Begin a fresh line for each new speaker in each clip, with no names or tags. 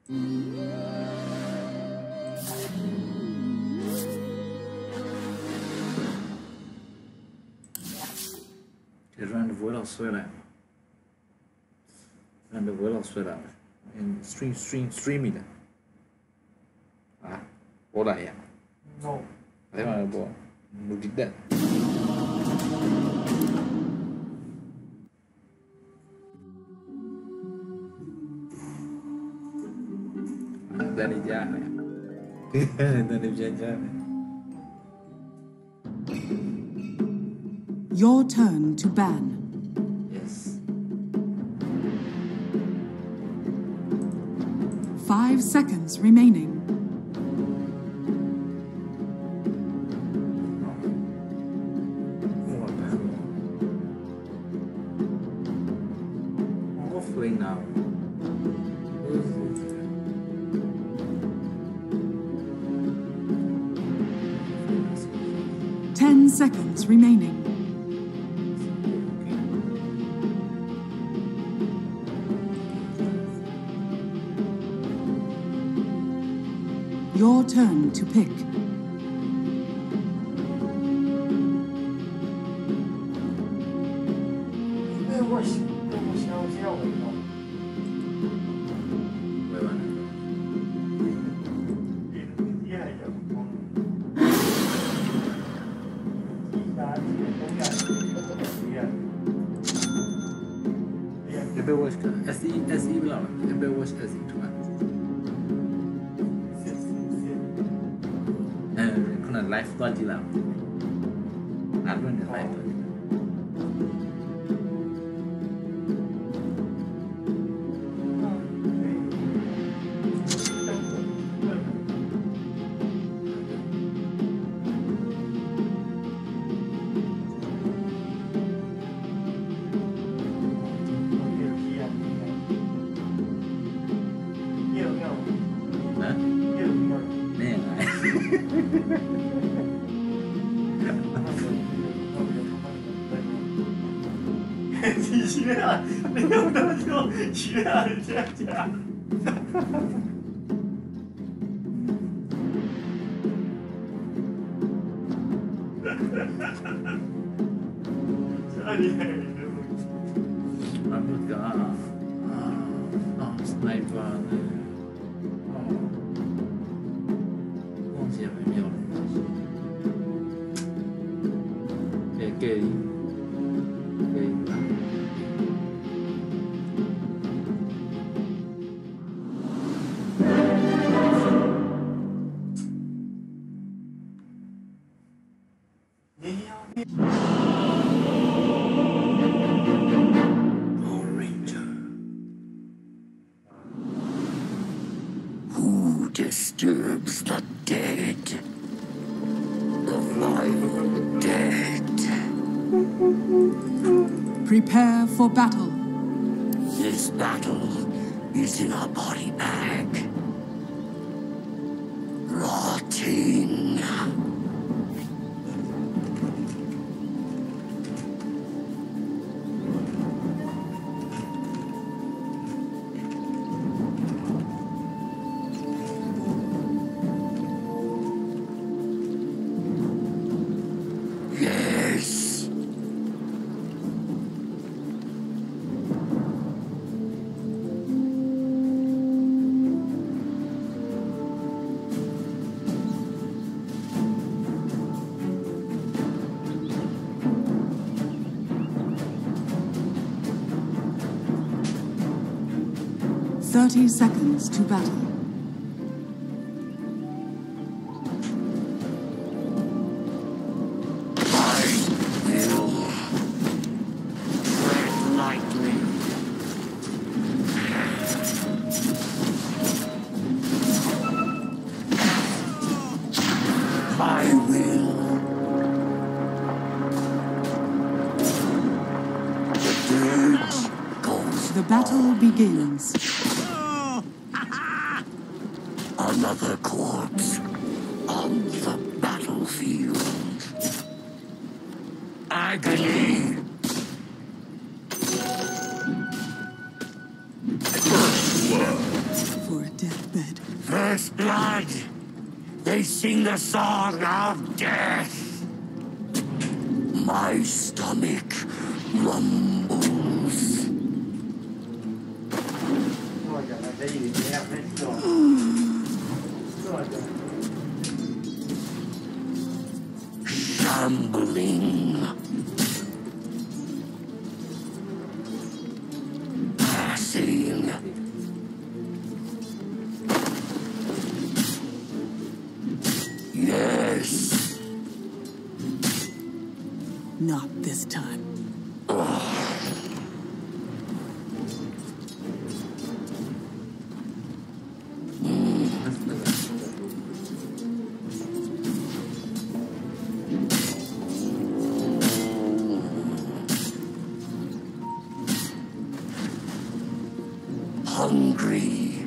这 run 不老衰了 ，run 不老衰了，stream 的，啊，播了呀
？No，
哎呀，播，录的。Dari jahat. Dari jahat.
Your turn to ban.
Yes.
5 seconds remaining.
Hopefully now.
10 seconds remaining. Your turn to pick.
Ember Watch SE 不了了 ，Ember Watch SE 出来。可能 Life 多几了，哪轮的 Life 多几了？
你学啊，你有那么多学啊，人家讲。这厉害人
啊不干啊，sniper 呢？忘记了没有了。给。
Who disturbs the dead? The live dead.
Prepare for battle.
This battle is in a body bag. Rotting. Yes.
Thirty seconds to battle.
I will. The dirge goes.
The battle begins.
Another corpse on the battlefield. Agony.
For a death
First blood. They sing the song of death. My stomach rumbles.
ก็จะมาได้ยินแล้วไม่จบก็จะ
Shambling. Passing. Yes.
Not this time.
Hungry.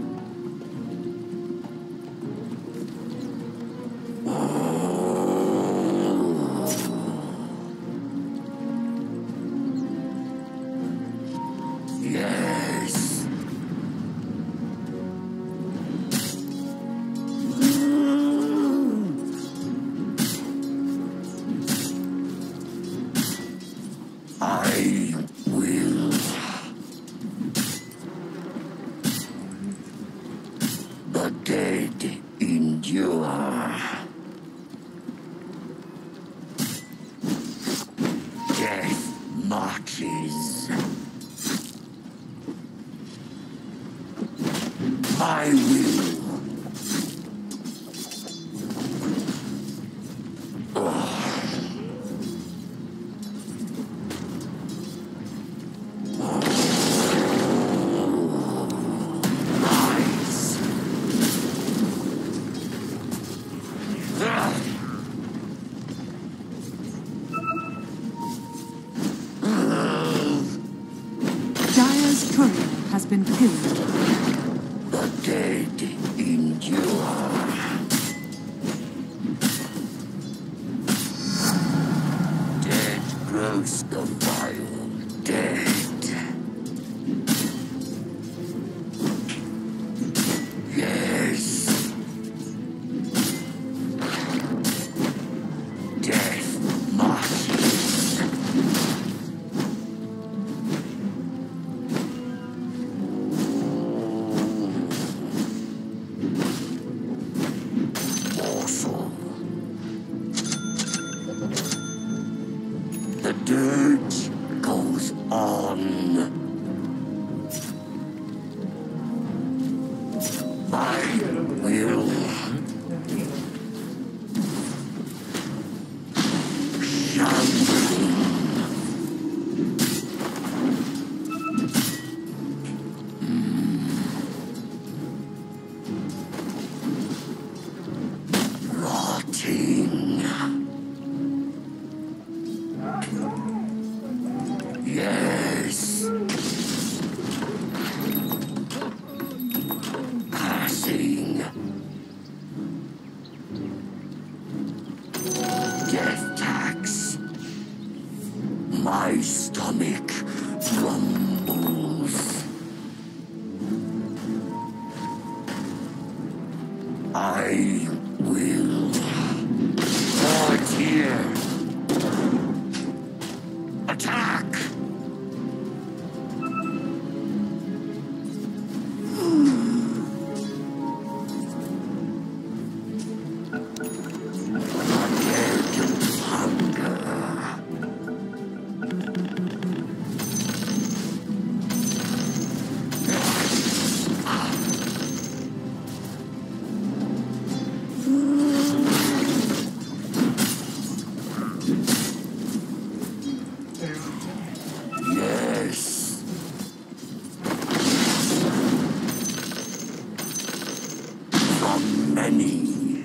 Yes. I will. The dead endure. Death marches. I will. Rise.
Dire's courier has been killed.
The dead endure. Dead grows the vile dead. Yes. Death marches. Morsel. The dirge goes on. I will. Shambling. Rotting. Yes. Passing. Death tax. My stomach rumbles. I will. Right here. Attack! Dead hunger. Yes. From many.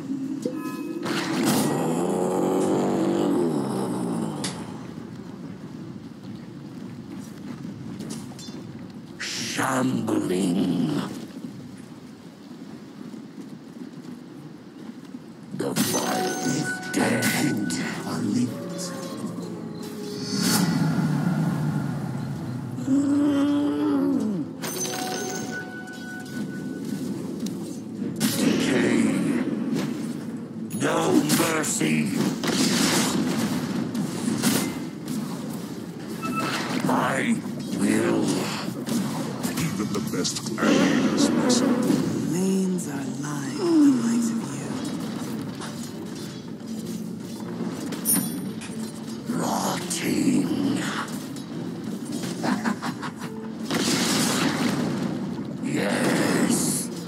Shambling. The vile dead are linked. Decay. see. My will.
Even the best gladiators listen.
Lanes are lined with the likes of you.
Rotting. Yes.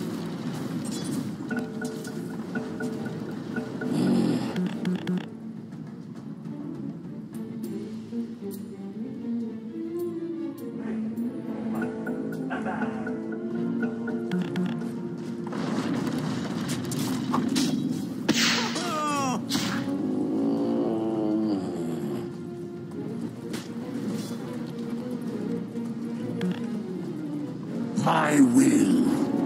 My will.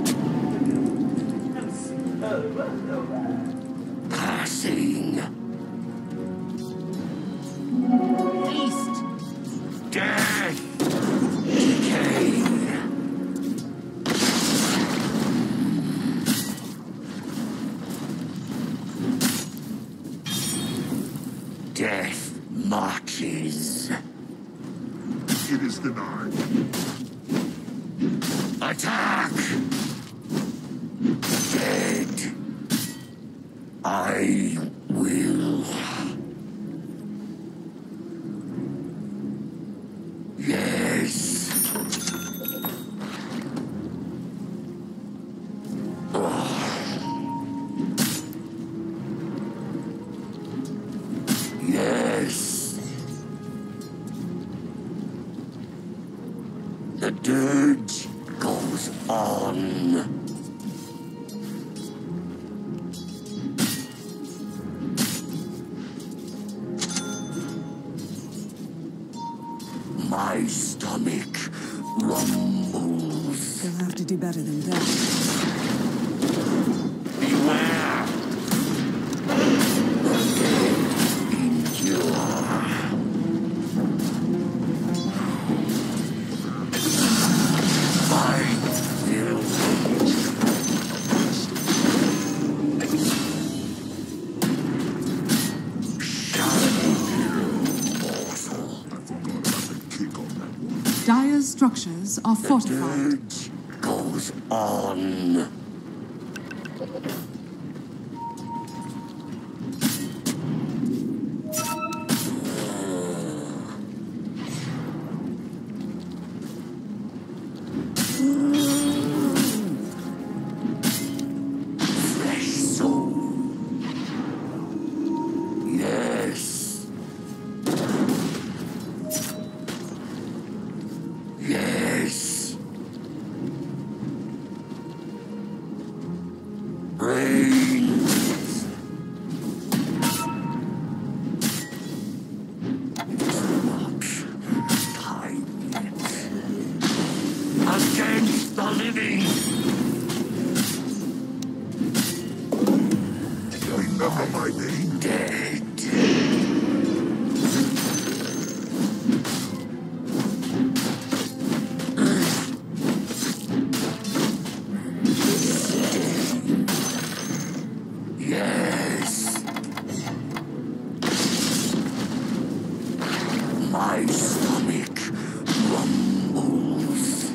Passing. East. Death. Decay. Death marches.
It is denied.
Attack! Dead. I will. Yes. Yes. The dirge goes on. My stomach rumbles.
You'll have to do better than that.
Beware! The dead endure. My will.
Dire's structures are fortified.
Dirge goes on. Fresh soul. Yes. Yes. Brains. Not time yet. Against the living.
Remember my name?
Dead. Yes. My stomach rumbles.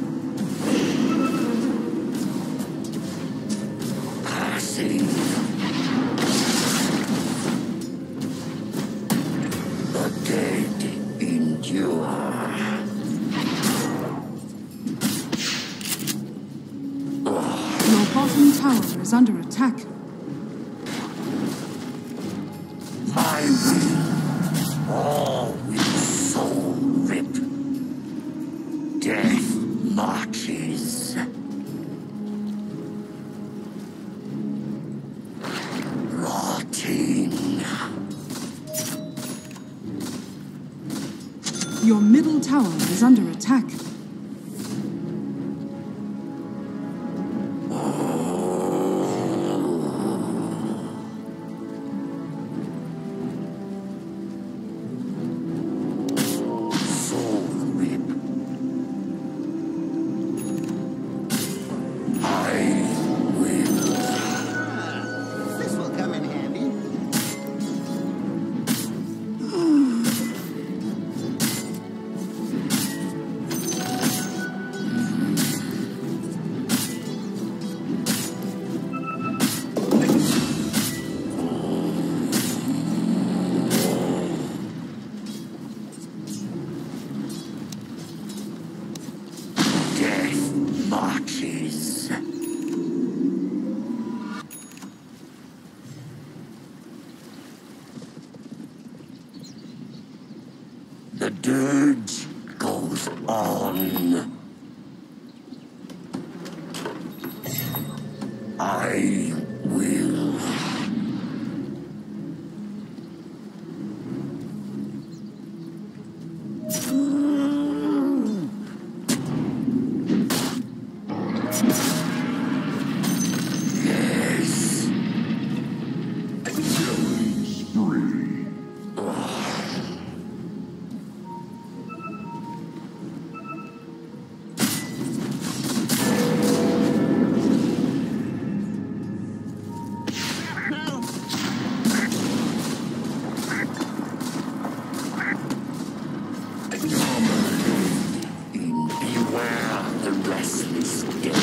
Passing. The dead endure.
Your bottom tower is under attack.
My will, all will soul rip. Death marches. Rotting.
Your middle tower is under attack.
Soul rip. I will.
This will come in handy.
The dirge goes on. I will. Yes.
Killing spree.
Beware the restless dead.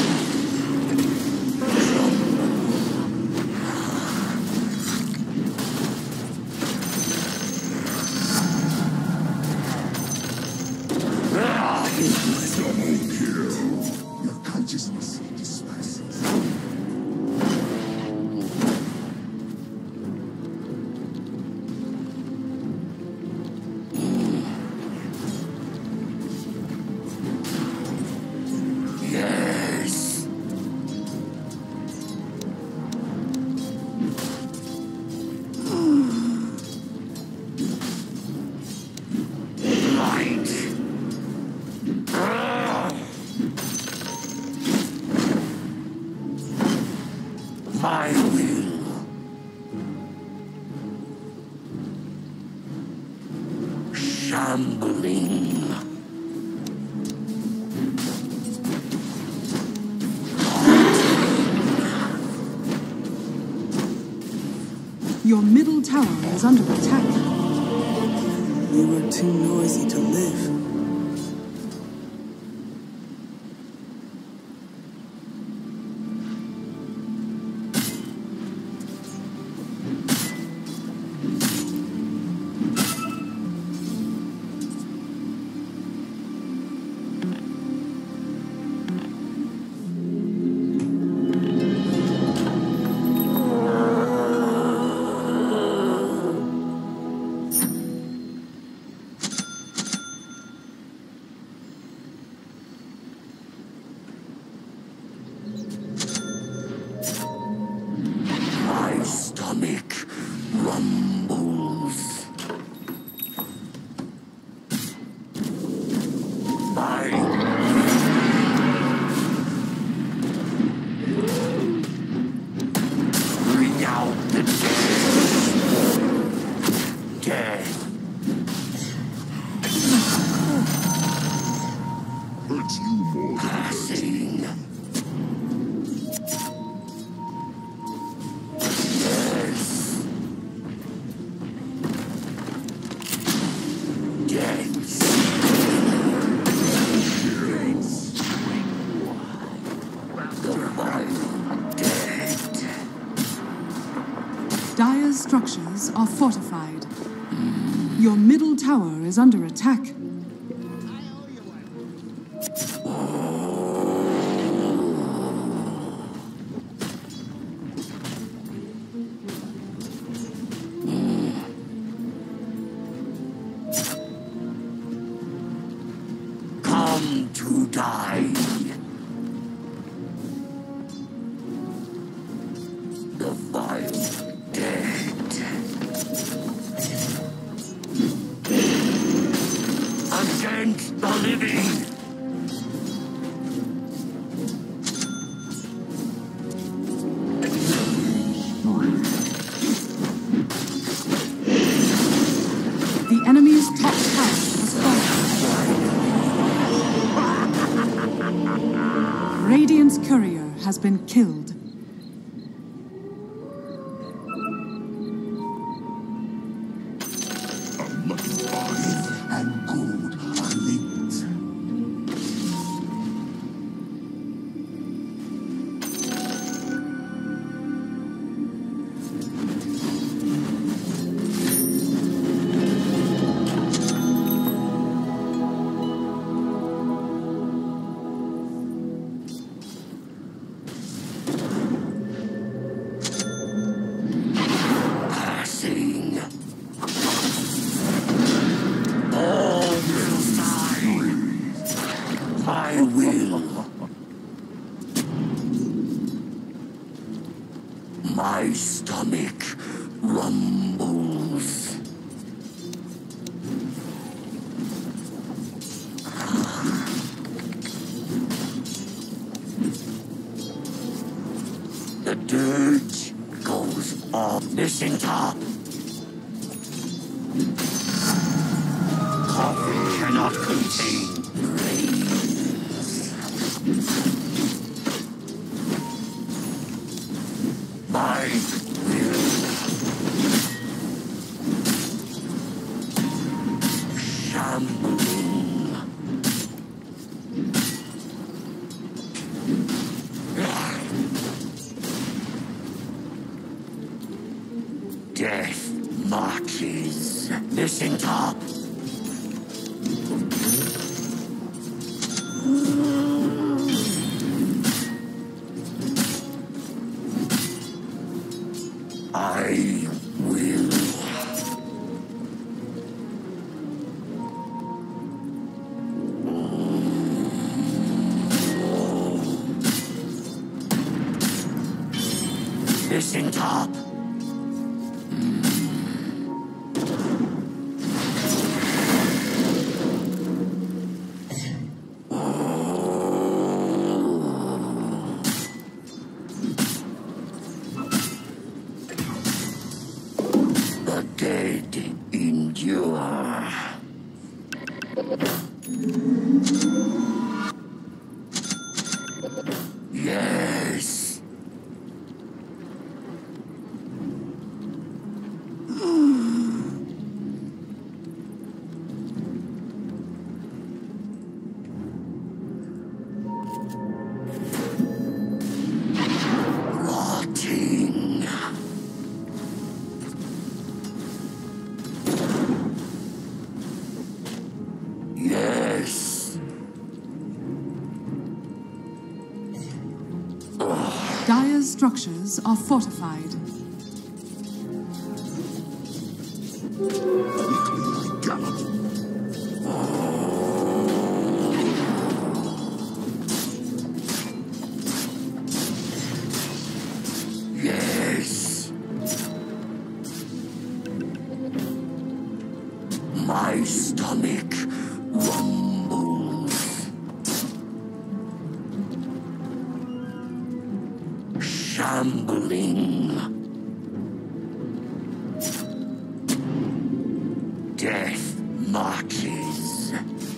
Double kill. Your consciousness disperses.
Yes. Light. My will. Shambling.
Your middle tower is under attack.
You were too noisy to live.
My stomach rumbles. My bring out the dead. Death.
Hurts you more than it hurts me.
Passing. Yes. Death. The wild dead.
Dire's structures are fortified. Your middle tower is under attack.
Come to die. The vile dead. Against the living.
The enemy's top tower has fallen. Radiant's courier has been killed.
Unlucky body and good are linked.
dirge goes on. Missing top. Coffin cannot contain brains. My will. Shambling. Death marches. Missing top. I will. Missing top. The dead endure. Yes. Rotting. Yes.
Dire's structures are fortified.
Yes. My stomach rumbles. Shambling. Death marches.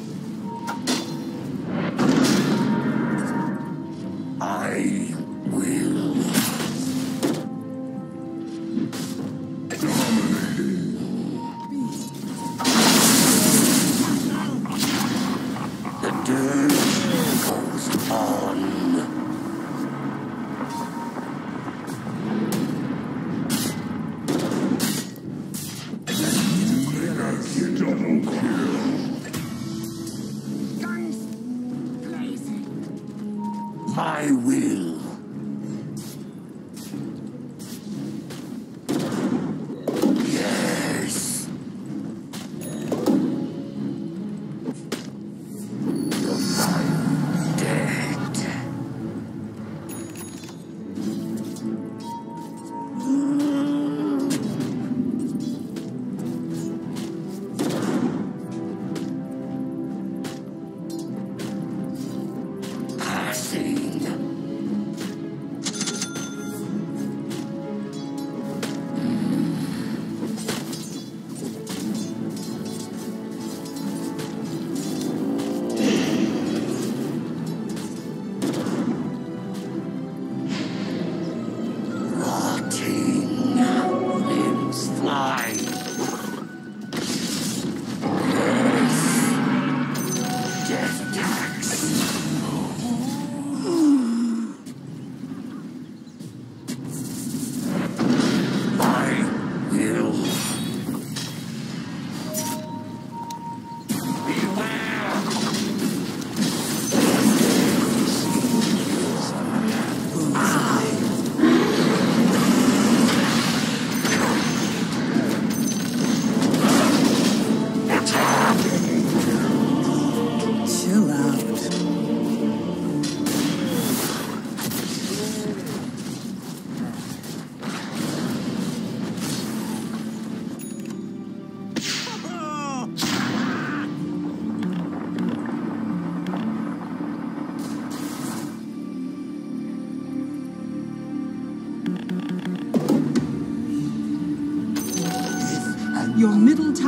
I will. The dirge goes on.
Double kill.
My will. Yes. The fire dead. Passing.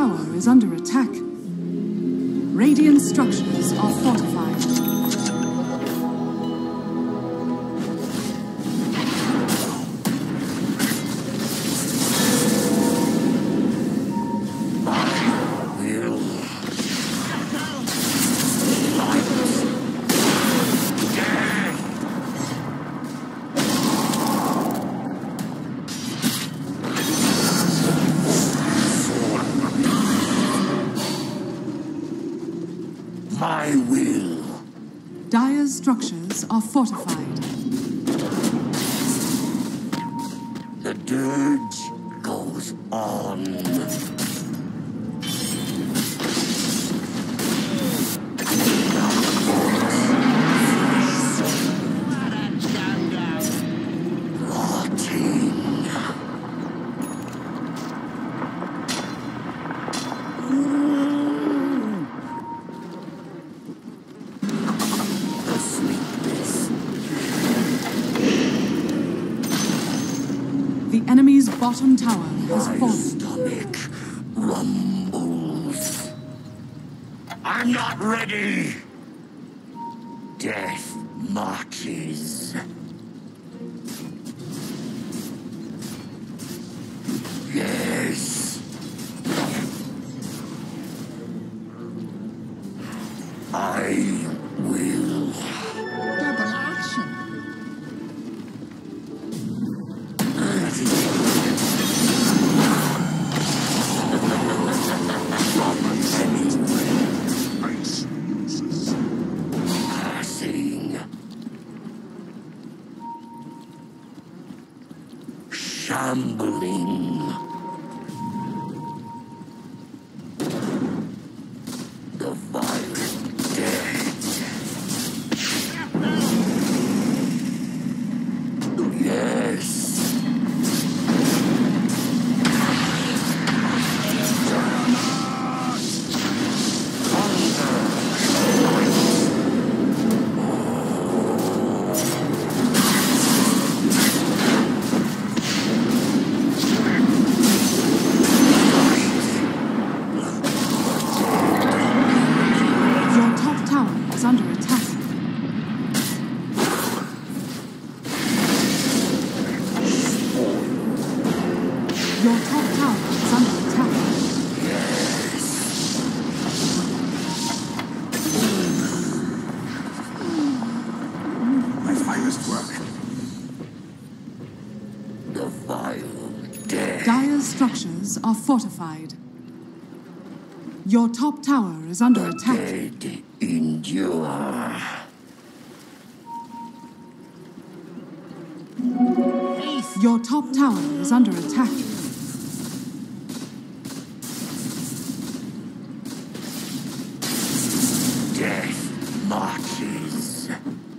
tower is under attack. Radiant structures are fortified.
My will.
Dire's structures are fortified.
The dirge goes on.
The enemy's bottom tower has
My
fallen.
stomach rumbles. I'm not ready. Death marches. Yes. I will.
Double action.
Passing. Shambling. The violent dead. Yes.
Your top tower is under attack. Your top tower is under attack.
My finest work.
The vile dead.
Dire's structures are fortified. Your top tower is under attack.
Dead endure.
Your top tower is under attack.
Death marches.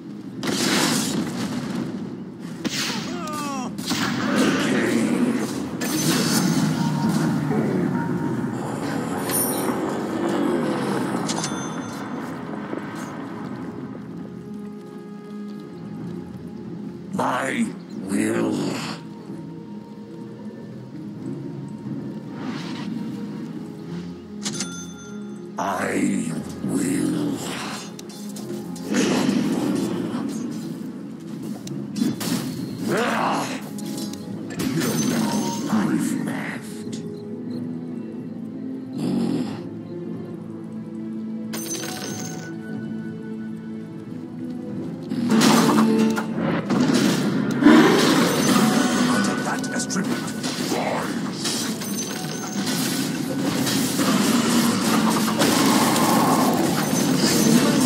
My will. I will. Ah! No life left.
I'll take that as tribute. Rise.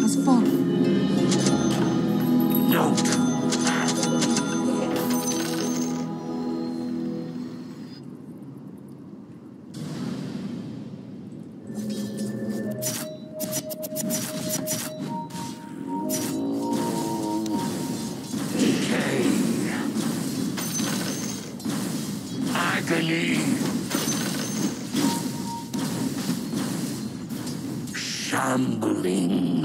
has fallen.
No. Agony. Shambling.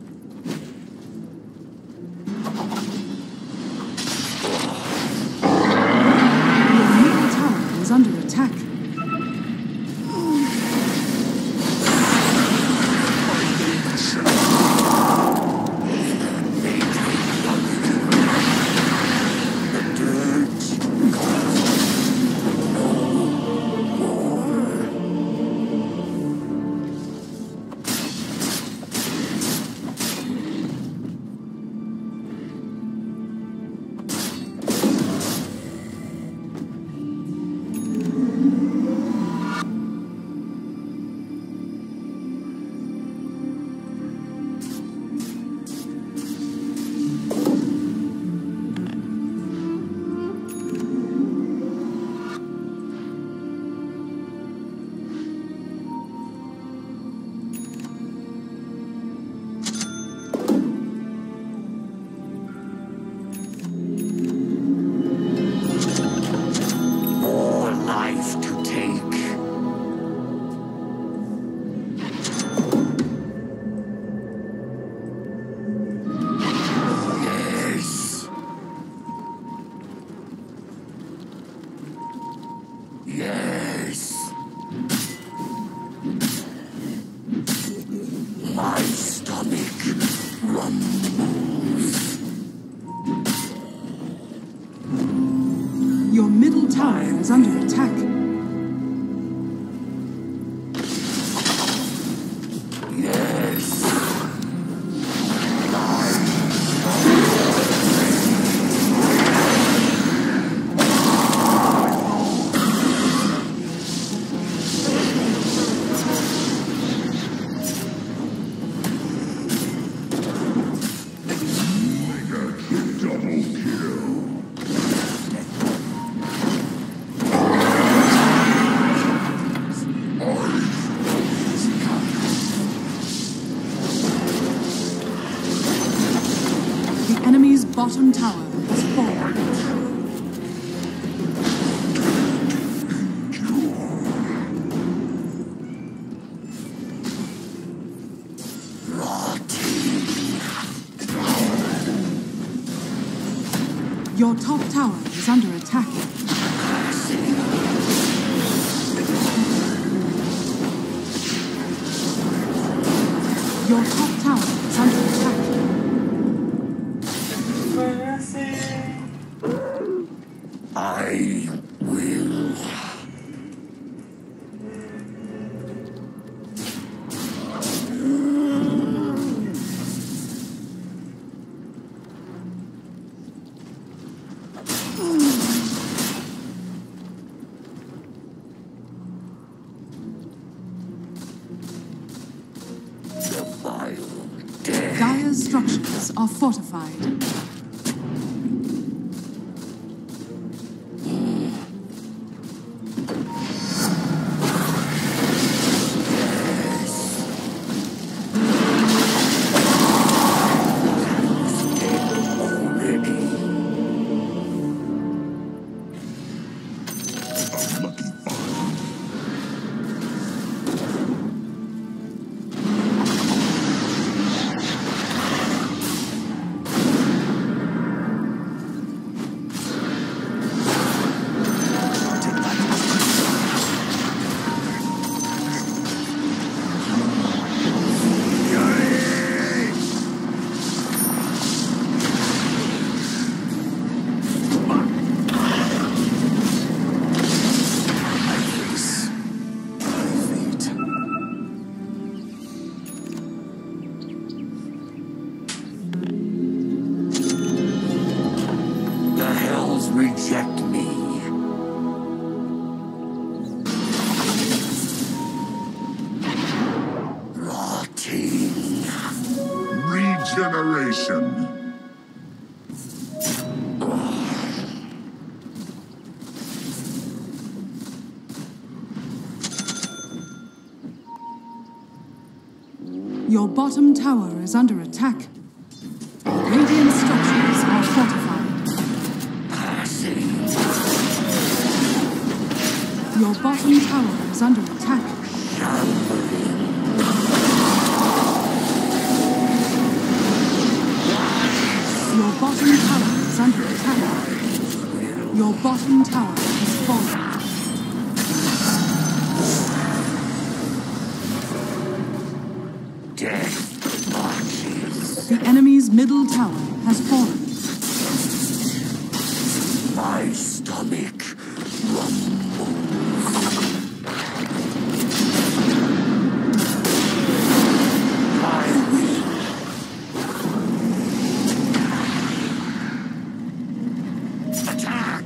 Your middle tower is under attack.
Yes. My stomach rumbles.
Your middle tower is under attack.
Yes.
The enemy's bottom tower has fallen. Your top tower is under attack. Your top tower is under attack.
I will. The vile dead.
Dire's structures are fortified.
The hells reject me. Rotting.
generation.
Your bottom tower is under attack. Radiant structures are fortified. Your bottom tower is under attack. Your bottom tower is under attack. Your bottom tower is falling.
Death marches.
The enemy's middle tower has fallen.
My stomach rumbles. My will. Attack!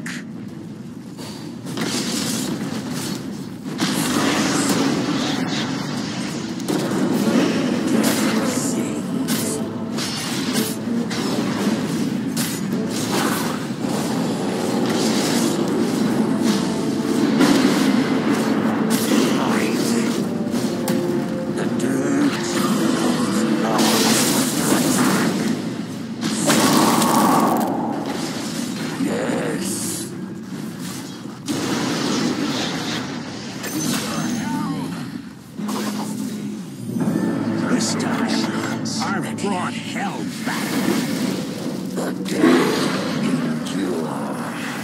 I've brought hell back.
The dead endure.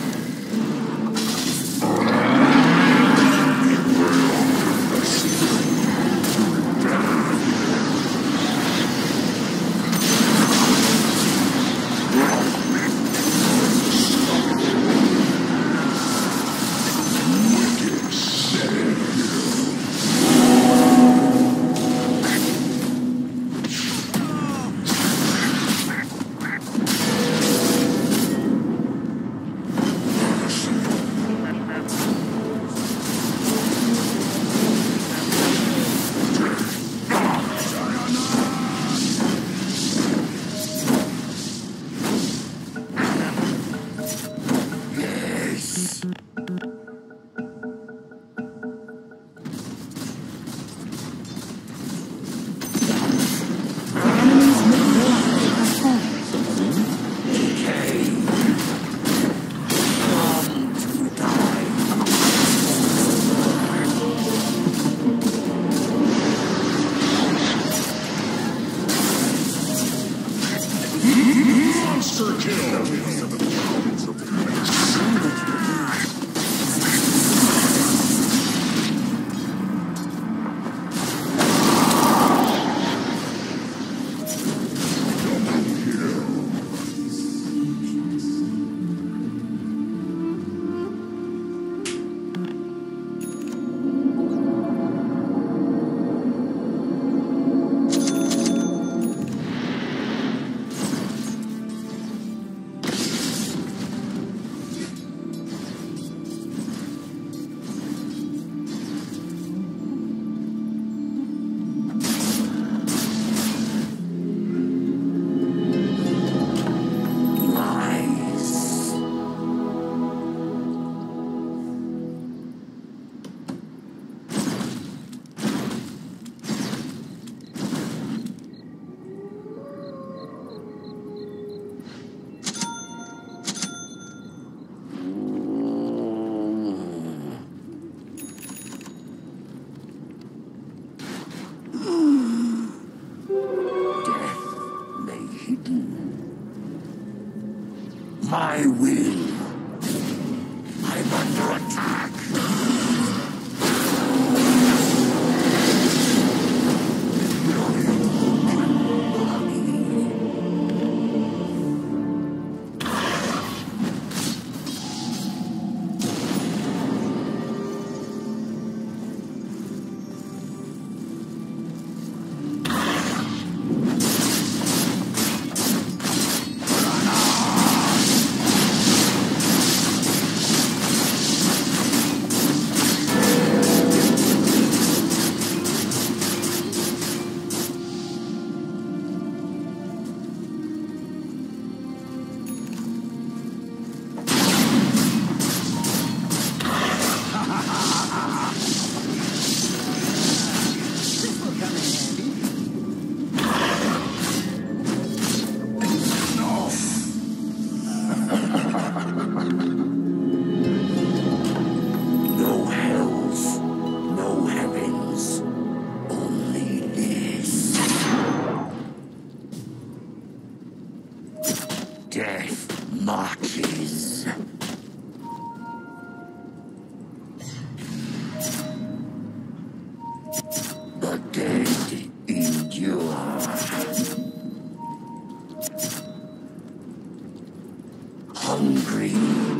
My will. I'm under attack. Death marches. The dead endure. Hungry.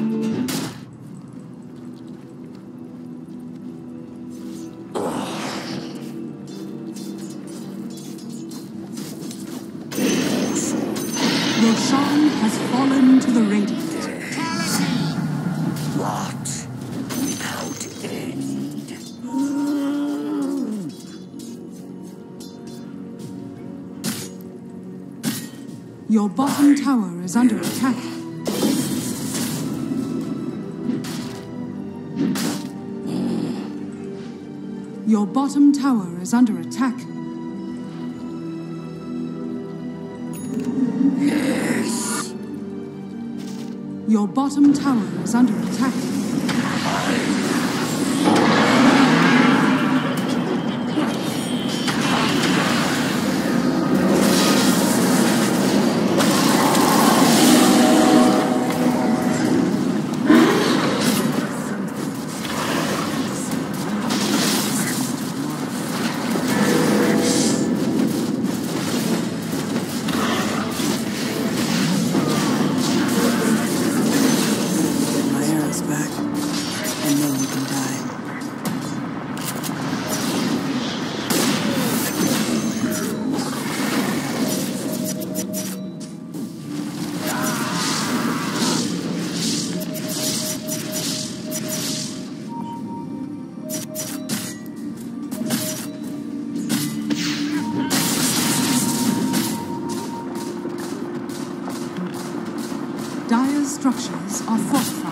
Roshan has fallen to the Radiant.
What? Without end.
Your bottom tower is under attack. Your bottom tower is under attack.
Yes.
Your bottom tower is under attack.
My arrow's back. And then you can die.
Dire's structures are fortified.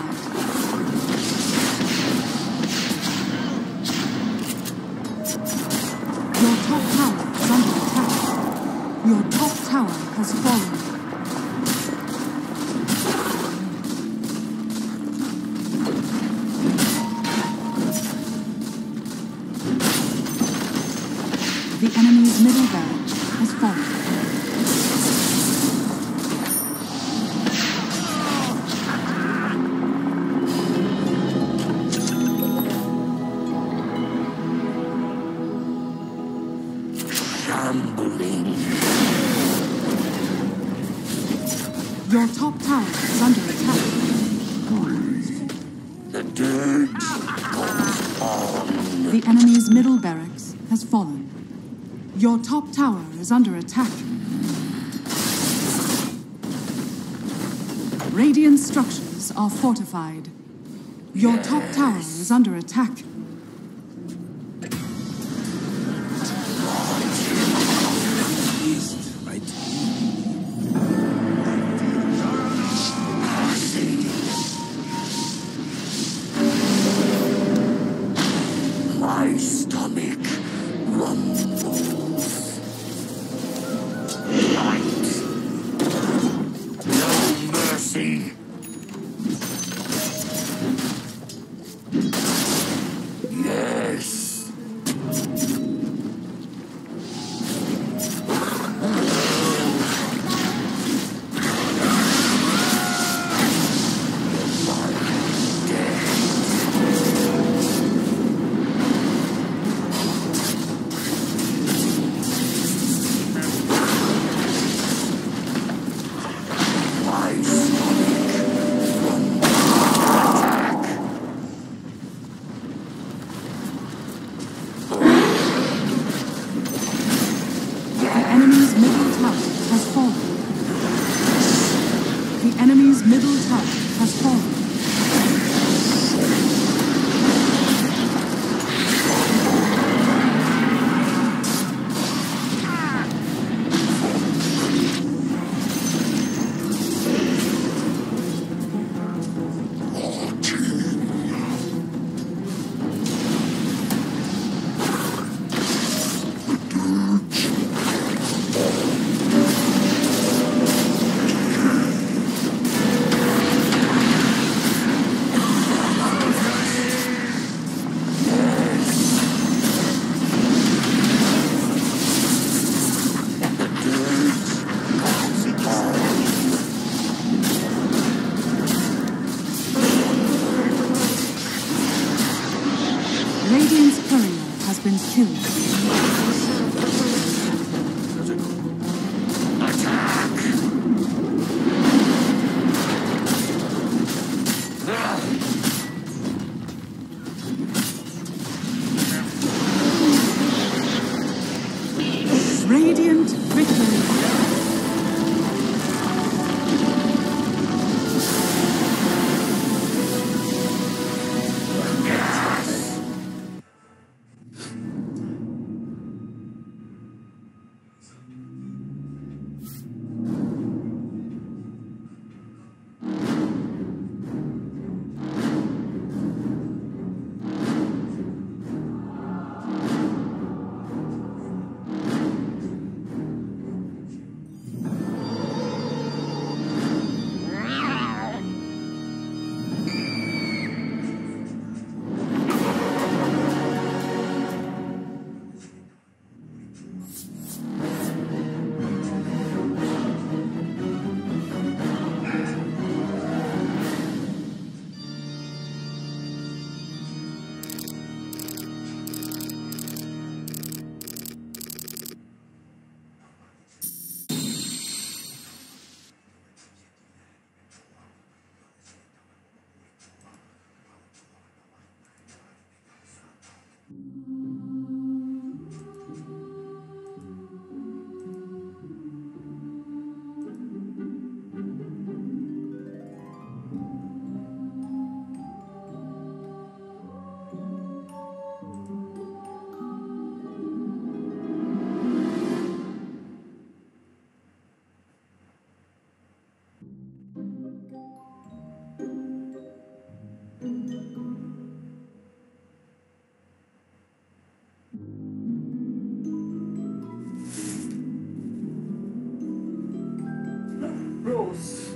Your top tower is under attack. Your top tower has fallen. The enemy's middle barrage has fallen.
Shambling.
Your top tower is under attack.
The dirge goes on.
The enemy's middle barracks has fallen. Your top tower is under attack. Radiant structures are fortified. Your top tower is under attack.
East, right?
My stomach rumbles. Light. No mercy. Yes. My stomach rumbles.
The enemy's middle tower has fallen. The enemy's middle tower has fallen. kill. Radiant victory.
Rose.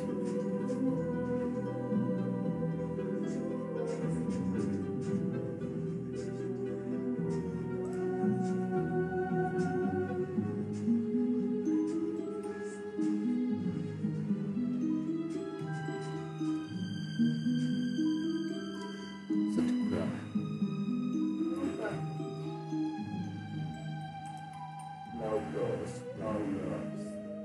Sakura.
No Rose. No Rose.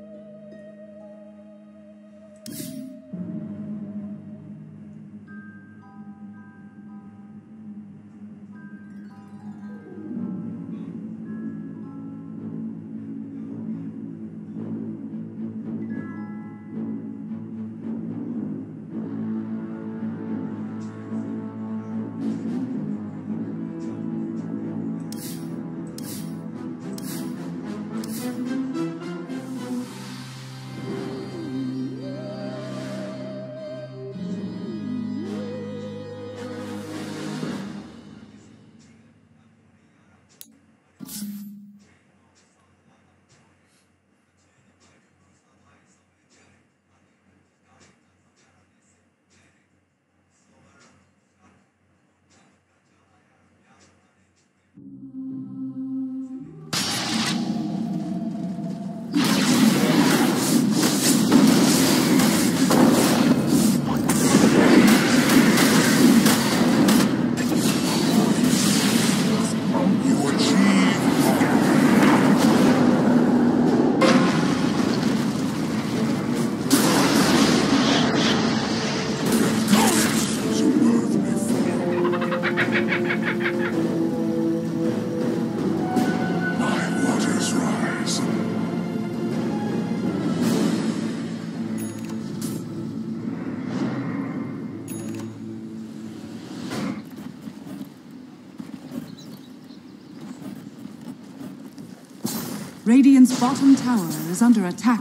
Radiant's bottom tower is under attack.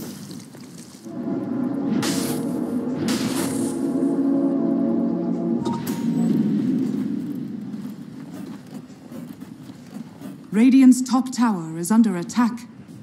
Radiant's top tower is under attack.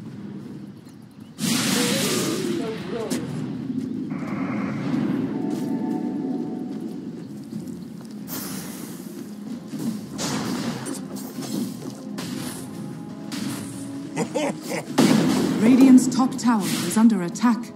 Radiant's top tower is under attack.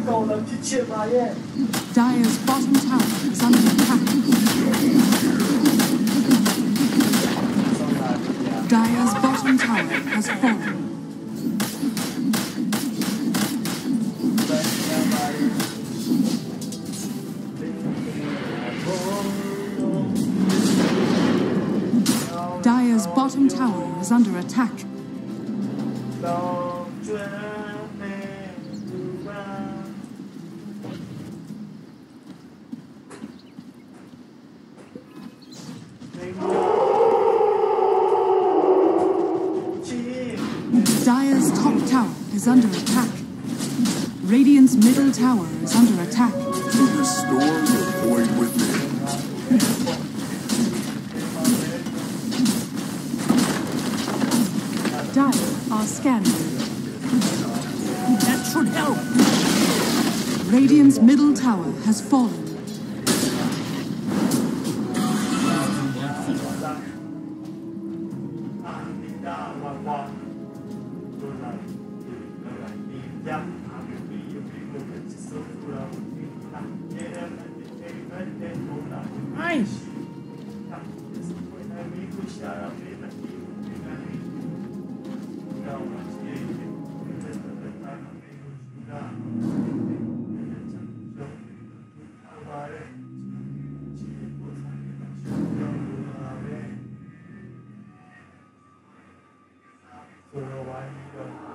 Dire's bottom tower is under attack. Dire's bottom tower has fallen. Dire's bottom tower is under attack. Dire's top tower is under attack. Radiant's middle tower is under attack.
To restore the void within.
Dire are scanning.
That should help.
Radiant's middle tower has fallen.
Nice.
Rồi